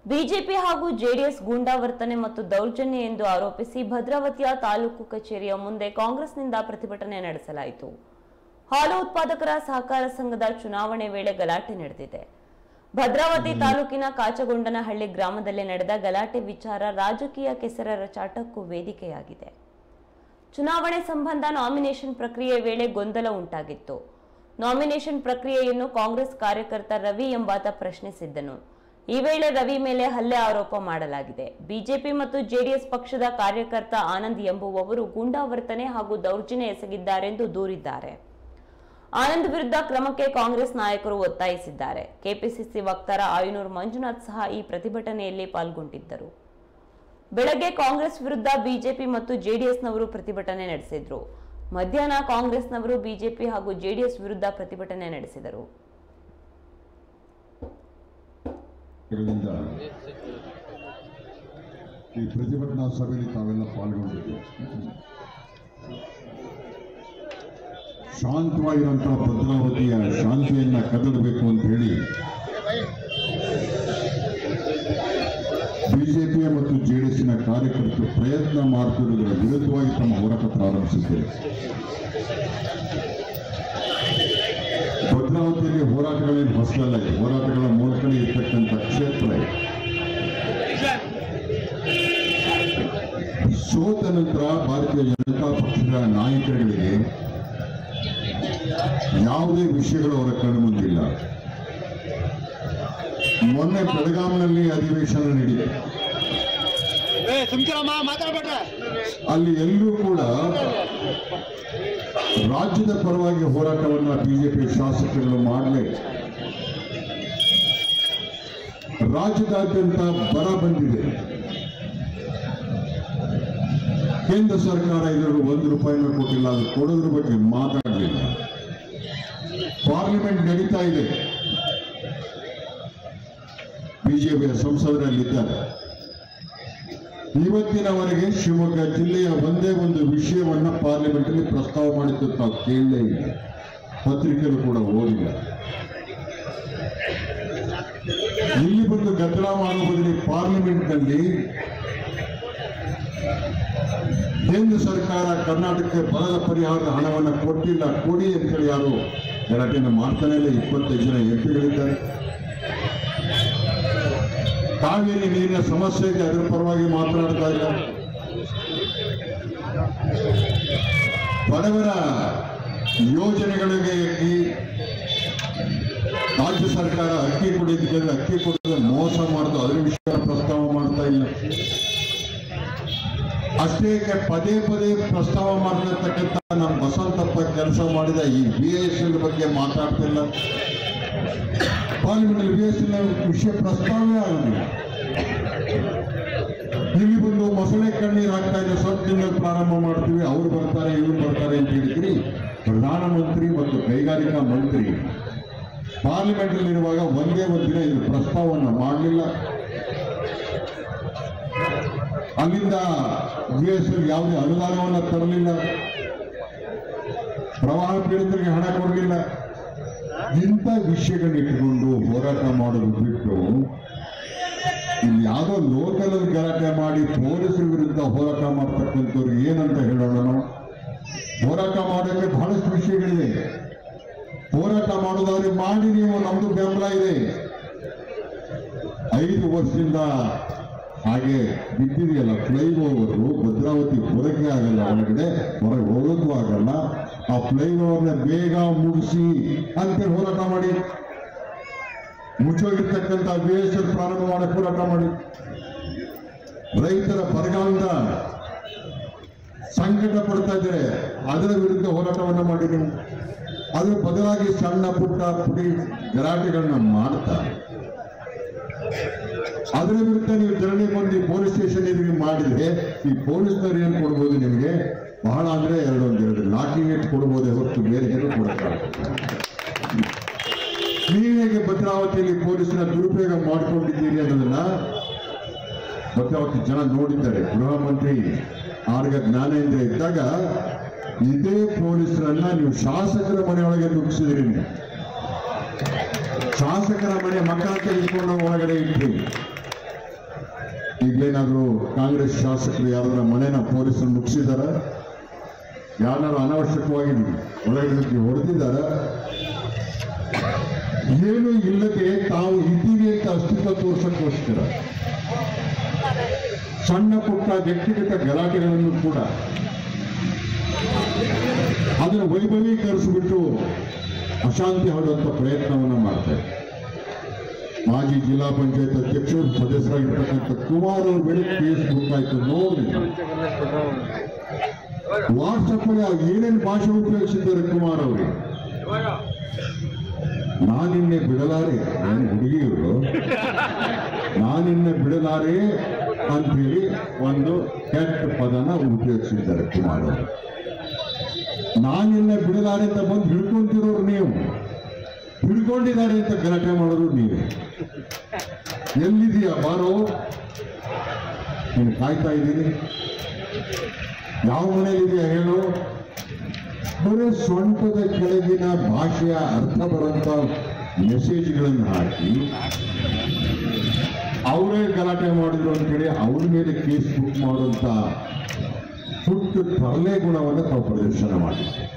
BJP ಹಾಗೂ JDS ಗೂಂಡಾವರ್ತನೆ ಮತ್ತು ದೌರ್ಜನ್ಯ ಎಂದು ಆರೋಪಿಸಿ ಭದ್ರಾವತಿಯ ತಾಲೂಕು ಕಚೇರಿಯ ಮುಂದೆ ಕಾಂಗ್ರೆಸ್ನಿಂದ ಪ್ರತಿಭಟನೆ ನಡೆಸಲಾಯಿತು. ಹಾಲು ಉತ್ಪಾದಕರ ಸಹಕಾರ ಸಂಘದ ಚುನಾವಣೆ ವೇಳೆ ಗಲಾಟೆ ನಡೆದಿದೆ. ಭದ್ರಾವತಿ ತಾಲೂಕಿನ ಕಾಚಗೊಂಡನಹಳ್ಳಿ ಗ್ರಾಮದಲ್ಲಿ ನಡೆದ ಗಲಾಟೆ ವಿಚಾರ ರಾಜಕೀಯ ಕೆಸರರ ಚಾಟಕ್ಕೂ ವೇದಿಕೆಯಾಗಿದೆ. ಚುನಾವಣೆ ಸಂಬಂಧ ನಾಮಿನೇಷನ್ ಪ್ರಕ್ರಿಯೆ ವೇಳೆ ಗೊಂದಲ ಉಂಟಾಗಿತ್ತು. ನಾಮಿನೇಷನ್ ಪ್ರಕ್ರಿಯೆಯನ್ನು ಕಾಂಗ್ರೆಸ್ ಕಾರ್ಯಕರ್ತ ರವಿ ಎಂಬಾತ ಪ್ರಶ್ನಿಸಿದ್ದನು. ಈ ವೇಳೆ ರವಿ ಮೇಲೆ ಹಲ್ಲೆ ಆರೋಪ ಮಾಡಲಾಗಿದೆ. ಬಿಜೆಪಿ ಮತ್ತು ಜೆಡಿಎಸ್ ಪಕ್ಷದ ಕಾರ್ಯಕರ್ತ ಆನಂದ್ ಎಂಬುವವರು ಗೂಂಡಾವರ್ತನೆ ಹಾಗೂ ದೌರ್ಜನ್ಯ ಎಸಗಿದ್ದಾರೆಂದು ದೂರಿದ್ದಾರೆ. ಆನಂದ್ ವಿರುದ್ಧ ಕ್ರಮಕ್ಕೆ ಕಾಂಗ್ರೆಸ್ ನಾಯಕರು ಒತ್ತಾಯಿಸಿದ್ದಾರೆ. ಕೆಪಿಸಿಸಿ ವಕ್ತಾರ ಆಯನೂರು ಮಂಜುನಾಥ್ ಸಹ ಈ ಪ್ರತಿಭಟನೆಯಲ್ಲಿ ಪಾಲ್ಗೊಂಡಿದ್ದರು. ಬೆಳಗ್ಗೆ ಕಾಂಗ್ರೆಸ್ ವಿರುದ್ಧ ಬಿಜೆಪಿ ಮತ್ತು ಜೆಡಿಎಸ್ನವರು ಪ್ರತಿಭಟನೆ ನಡೆಸಿದ್ರು. ಮಧ್ಯಾಹ್ನ ಕಾಂಗ್ರೆಸ್ನವರು ಬಿಜೆಪಿ ಹಾಗೂ ಜೆಡಿಎಸ್ ವಿರುದ್ಧ ಪ್ರತಿಭಟನೆ ನಡೆಸಿದರು. ಈ ಪ್ರತಿಭಟನಾ ಸಭೆಯಲ್ಲಿ ತಾವೆಲ್ಲ ಪಾಲ್ಗೊಂಡಿದ್ದೀವಿ. ಶಾಂತವಾಗಿರುವಂತಹ ಭದ್ರಾವತಿಯ ಶಾಂತಿಯನ್ನ ಕದಡಬೇಕು ಅಂತ ಹೇಳಿ ಬಿಜೆಪಿಯ ಮತ್ತು ಜೆಡಿಎಸ್ನ ಕಾರ್ಯಕರ್ತರು ಪ್ರಯತ್ನ ಮಾಡುತ್ತಿರುವುದರ ವಿರುದ್ಧವಾಗಿ ತಮ್ಮ ಹೋರಾಟ ಪ್ರಾರಂಭಿಸಿದ್ದೇವೆ. ಭದ್ರಾವತಿಯಲ್ಲಿ ಹೋರಾಟಗಳೇನು ಹೊಸದಲ್ಲ. ಹೋರಾಟಗಳ ಮೂಲಕನೇ ಇರ್ತಕ್ಕಂಥ ಕ್ಷೇತ್ರ. ಸೋತ ನಂತರ ಭಾರತೀಯ ಜನತಾ ಪಕ್ಷದ ನಾಯಕರುಗಳಿಗೆ ಯಾವುದೇ ವಿಷಯಗಳು ಅವರ ಕಣ್ಣು ಮುಂದಿಲ್ಲ. ಮೊನ್ನೆ ಬೆಳಗಾಂನಲ್ಲಿ ಅಧಿವೇಶನ ನಡೆಯಿತು. ಅಲ್ಲಿ ಎಲ್ಲರೂ ಕೂಡ ರಾಜ್ಯದ ಪರವಾಗಿ ಹೋರಾಟವನ್ನ ಬಿಜೆಪಿ ಶಾಸಕರು ಮಾಡಲೇ ರಾಜ್ಯದಾದ್ಯಂತ ಬರ ಬಂದಿದೆ. ಕೇಂದ್ರ ಸರ್ಕಾರ ಇದರಲ್ಲಿ ₹1 ಕೊಟ್ಟಿಲ್ಲ. ಅದು ಕೊಡೋದ್ರ ಬಗ್ಗೆ ಮಾತಾಡಲಿಲ್ಲ. ಪಾರ್ಲಿಮೆಂಟ್ ನಡೀತಾ ಇದೆ. ಬಿಜೆಪಿಯ ಸಂಸದರಲ್ಲಿದ್ದಾರೆ. ಇವತ್ತಿನವರೆಗೆ ಶಿವಮೊಗ್ಗ ಜಿಲ್ಲೆಯ ಒಂದೇ ಒಂದು ವಿಷಯವನ್ನ ಪಾರ್ಲಿಮೆಂಟ್ ಅಲ್ಲಿ ಪ್ರಸ್ತಾವ ಮಾಡಿದ್ದು ತಾವು ಕೇಳಲೇ ಇಲ್ಲ. ಪತ್ರಿಕೆಗಳು ಕೂಡ ಓದಿಲ್ಲ. ಇಲ್ಲಿ ಬಂದು ಗದ್ದಲ ಮಾಡುವ ಬದಲು ಪಾರ್ಲಿಮೆಂಟ್ನಲ್ಲಿ ಕೇಂದ್ರ ಸರ್ಕಾರ ಕರ್ನಾಟಕಕ್ಕೆ ಬರದ ಪರಿಹಾರದ ಹಣವನ್ನು ಕೊಟ್ಟಿಲ್ಲ, ಕೊಡಿ ಅಂತೇಳಿ ಯಾರು ಗಲಾಟೆಯನ್ನು ಮಾಡ್ತಾನೆ ಇಲ್ಲ. 25 ಜನ ಎಂಪಿಗಳಿದ್ದಾರೆ. ಕಾವೇರಿ ನೀರಿನ ಸಮಸ್ಯೆ ಇದೆ, ಅದರ ಪರವಾಗಿ ಮಾತನಾಡ್ತಾ ಇಲ್ಲ. ಬಡವರ ಯೋಜನೆಗಳಿಗೆ ರಾಜ್ಯ ಸರ್ಕಾರ ಅಕ್ಕಿ ಕೊಡಿದ್ರೆ ಅಕ್ಕಿ ಕೊಡದೆ ಮೋಸ ಮಾಡ್ತಾ ಅದರ ವಿಷಯ ಪ್ರಸ್ತಾವ ಮಾಡ್ತಾ ಇಲ್ಲ. ಅಷ್ಟೇ ಪದೇ ಪದೇ ಪ್ರಸ್ತಾವ ಮಾಡ್ತಿರ್ತಕ್ಕಂಥ ನಮ್ಮ ಬಸವಂತಪ್ಪ ಕೆಲಸ ಮಾಡಿದ ಈ BISL ಬಗ್ಗೆ ಮಾತಾಡ್ತಿಲ್ಲ. ಪಾರ್ಲಿಮೆಂಟ್ BISL ವಿಷಯ ಪ್ರಸ್ತಾವನೆ ಆಗುದಿಲ್ಲ. ಇಲ್ಲಿ ಬಂದು ಮೊಸಳೆ ಕಣ್ಣೀರು ಹಾಕ್ತಾ ಇದೆ. ಸ್ವಲ್ಪ ತಿಂಗಳು ಪ್ರಾರಂಭ ಮಾಡ್ತೀವಿ, ಅವ್ರು ಬರ್ತಾರೆ ಇವ್ರು ಬರ್ತಾರೆ ಅಂತ ಹೇಳಿದ್ರಿ. ಪ್ರಧಾನಮಂತ್ರಿ ಮತ್ತು ಕೈಗಾರಿಕಾ ಮಂತ್ರಿ ಪಾರ್ಲಿಮೆಂಟ್ ಅಲ್ಲಿರುವಾಗ ಒಂದೇ ಒಂದು ದಿನ ಇದು ಪ್ರಸ್ತಾವವನ್ನು ಮಾಡಲಿಲ್ಲ. ಅಲ್ಲಿಂದ BISL ಯಾವುದೇ ಅನುದಾನವನ್ನು ತರಲಿಲ್ಲ. ಪ್ರವಾಹ ಪೀಡಿತರಿಗೆ ಹಣ ಕೊಡಲಿಲ್ಲ. ಇಂಥ ವಿಷಯಗಳನ್ನಿಟ್ಟುಕೊಂಡು ಹೋರಾಟ ಮಾಡೋದು ಬಿಟ್ಟು ಇಲ್ಲಿ ಯಾವುದೋ ಲೋಕಲ್ ಗಲಾಟೆ ಮಾಡಿ ಪೊಲೀಸರ ವಿರುದ್ಧ ಹೋರಾಟ ಮಾಡ್ತಕ್ಕಂಥವ್ರಿಗೆ ಏನಂತ ಹೇಳೋಣ ನಾವು? ಹೋರಾಟ ಮಾಡೋಕ್ಕೆ ಬಹಳಷ್ಟು ವಿಷಯಗಳಿದೆ. ಹೋರಾಟ ಮಾಡೋದವ್ರಿಗೆ ಮಾಡಿ, ನೀವು ನಮ್ದು ಬೆಂಬಲ ಇದೆ. 5 ವರ್ಷದಿಂದ ಹಾಗೆ ಬಿದ್ದಿದೆಯಲ್ಲ ಫ್ಲೈಓವರು, ಭದ್ರಾವತಿ ಹೊರಗೆ ಆಗಲ್ಲ, ಹೊರಗೆ ಹೋಗೋದು ಆಗಲ್ಲ. ಆ ಫ್ಲೈಓವರ್ನ ಬೇಗ ಮುಗಿಸಿ ಅಂತೇಳಿ ಹೋರಾಟ ಮಾಡಿ, ಮುಚ್ಚೋಗಿರ್ತಕ್ಕಂಥ BISL ಪ್ರಾರಂಭ ಮಾಡಕ್ಕೆ ಹೋರಾಟ ಮಾಡಿ, ರೈತರ ಬರಗಾಲದ ಸಂಕಟ ಪಡ್ತಾ ಇದ್ದಾರೆ, ಅದರ ವಿರುದ್ಧ ಹೋರಾಟವನ್ನು ಮಾಡಿದೆವು. ಅದರ ಬದಲಾಗಿ ಸಣ್ಣ ಪುಟ್ಟ ಪುಡಿ ಗಲಾಟೆಗಳನ್ನ ಮಾಡ್ತಾ ಅದರ ವಿರುದ್ಧ ನೀವು ಧರಣಿ ಬಂದು ಪೊಲೀಸ್ ಸ್ಟೇಷನ್ ಎದುರು ಮಾಡಿದ್ರೆ ಈ ಪೊಲೀಸ್ನವ್ರು ಏನು ಕೊಡ್ಬೋದು ನಿಮಗೆ? ಬಹಳ ಅಂದ್ರೆ 2 ಲಾಕಿಂಗ್ ಏಟ್ ಕೊಡ್ಬೋದೇ ಹೊರತು ಬೇರೆ ಏನು ಕೊಡಕ್ಕಾಗುತ್ತೆ. ನೀವು ಹೇಗೆ ಭದ್ರಾವತಿಯಲ್ಲಿ ಪೊಲೀಸರ ದುರುಪಯೋಗ ಮಾಡಿಕೊಂಡಿದ್ದೀರಿ ಅನ್ನೋದನ್ನ ಭದ್ರಾವತಿ ಜನ ನೋಡಿದ್ದಾರೆ. ಗೃಹ ಮಂತ್ರಿ ಆರ್ಗ ಜ್ಞಾನೇಂದ್ರ ಇದ್ದಾಗ ಇದೇ ಪೊಲೀಸರನ್ನ ನೀವು ಶಾಸಕರ ಮನೆಯೊಳಗೆ ನುಗ್ಗಿಸಿದ್ರಿ. ನೀವು ಶಾಸಕರ ಮನೆ ಮಕ್ಕಳ ತೆಗೆದುಕೊಂಡು ಒಳಗಡೆ ಇಟ್ರಿ. ಈಗೇನಾದರೂ ಕಾಂಗ್ರೆಸ್ ಶಾಸಕರು ಯಾರ ಮನೆನ ಪೊಲೀಸರು ಮುಗಿಸಿದಾರ, ಯಾರು ಅನಾವಶ್ಯಕವಾಗಿ ಒಳಗಡೆ ಹೊಡೆದಿದ್ದಾರ, ಏನು ಇಲ್ಲದೆ ತಾವು ಇದ್ದೀವಿ ಅಂತ ಅಸ್ತಿತ್ವ ತೋರ್ಸಕ್ಕೋಸ್ಕರ ಸಣ್ಣ ಪುಟ್ಟ ವ್ಯಕ್ತಿಗತ ಗಲಾಟೆಗಳನ್ನು ಕೂಡ ಅದನ್ನು ವೈಭವೀಕರಿಸಿಬಿಟ್ಟು ಅಶಾಂತಿ ಹರಡುವಂತ ಪ್ರಯತ್ನವನ್ನ ಮಾಡ್ತಾರೆ. ಮಾಜಿ ಜಿಲ್ಲಾ ಪಂಚಾಯತ್ ಅಧ್ಯಕ್ಷರು ಸದಸ್ಯರಾಗಿರ್ತಕ್ಕಂಥ ಕುಮಾರ್ ಅವ್ರ ಮೇಲೆ ಫೇಸ್ಬುಕ್ ಆಯ್ತು ನೋಡಿ, ವಾಟ್ಸಪ್ ಅಲ್ಲಿ ಏನೇನು ಭಾಷೆ ಉಪಯೋಗಿಸಿದ್ದಾರೆ ಕುಮಾರ್ ಅವರು. ನಾನಿನ್ನೆ ಬಿಡಲಾರೆ, ಏನು ಹುಡುಗಿಯವರು ನಾನಿನ್ನೆ ಬಿಡಲಾರೆ ಅಂತೇಳಿ ಒಂದು ಕೆಟ್ಟ ಪದನ ಉಪಯೋಗಿಸಿದ್ದಾರೆ ಕುಮಾರ್ ಅವರು. ನಾನಿನ್ನೆ ಬಿಡಲಾರೆ ಅಂತ ಬಂದು ಹಿಡ್ಕೊಂತಿರೋರು ನೀವು, ಹಿಡ್ಕೊಂಡಿದ್ದಾರೆ ಅಂತ ಗಲಾಟೆ ಮಾಡೋರು ನೀವೇ. ಎಲ್ಲಿದೆಯಾ ಬಾರೋ, ನೀನು ಕಾಯ್ತಾ ಇದ್ದೀನಿ, ಯಾವ ಮನೆಯಲ್ಲಿದೆಯಾ ಹೇಳು. ಬರೀ ಸೊಂಟದ ಕೆಳಗಿನ ಭಾಷೆಯ ಅರ್ಥ ಬರುವಂತ ಮೆಸೇಜ್ಗಳನ್ನು ಹಾಕಿ ಅವರೇ ಗಲಾಟೆ ಮಾಡಿದ್ರು ಅಂತೇಳಿ ಅವ್ರ ಮೇಲೆ ಕೇಸ್ ಬುಕ್ ಮಾಡುವಂತ ಹುಟ್ಟು ತರಲೆ ಗುಣವನ್ನು ತಾವು ಪ್ರದರ್ಶನ ಮಾಡಿ